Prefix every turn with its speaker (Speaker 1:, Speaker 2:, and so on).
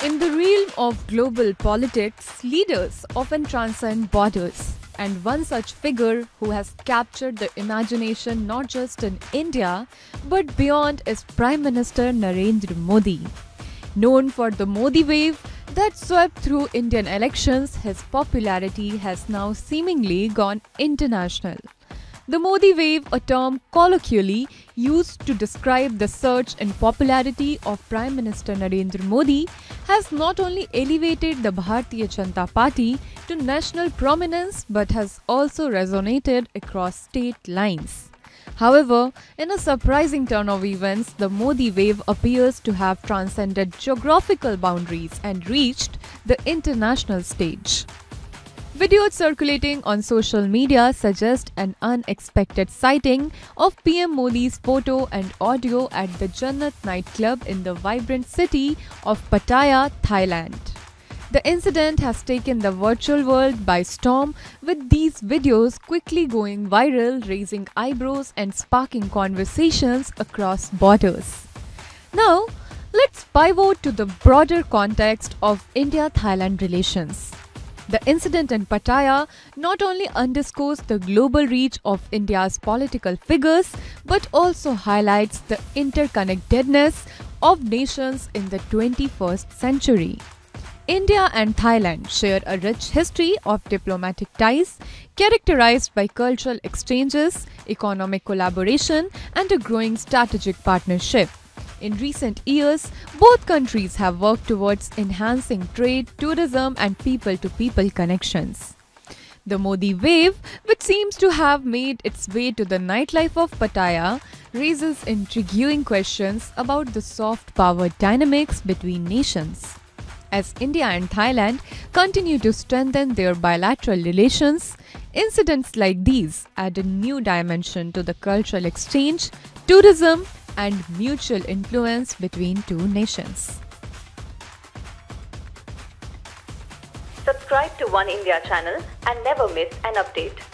Speaker 1: In the realm of global politics, leaders often transcend borders. And one such figure who has captured the imagination not just in India but beyond is Prime Minister Narendra Modi. Known for the Modi wave that swept through Indian elections, his popularity has now seemingly gone international. The Modi wave, a term colloquially used to describe the surge in popularity of Prime Minister Narendra Modi, has not only elevated the Bharatiya Janata Party to national prominence but has also resonated across state lines. However, in a surprising turn of events, the Modi wave appears to have transcended geographical boundaries and reached the international stage. Videos circulating on social media suggest an unexpected sighting of PM Modi's photo and audio at the Jannat nightclub in the vibrant city of Pattaya, Thailand. The incident has taken the virtual world by storm, with these videos quickly going viral, raising eyebrows and sparking conversations across borders. Now, let's pivot to the broader context of India-Thailand relations. The incident in Pattaya not only underscores the global reach of India's political figures but also highlights the interconnectedness of nations in the 21st century. India and Thailand share a rich history of diplomatic ties characterized by cultural exchanges, economic collaboration, and a growing strategic partnership. In recent years, both countries have worked towards enhancing trade, tourism, and people-to-people connections. The Modi wave, which seems to have made its way to the nightlife of Pattaya, raises intriguing questions about the soft power dynamics between nations. As India and Thailand continue to strengthen their bilateral relations, incidents like these add a new dimension to the cultural exchange, tourism, and mutual influence between two nations.
Speaker 2: Subscribe to One India channel and never miss an update.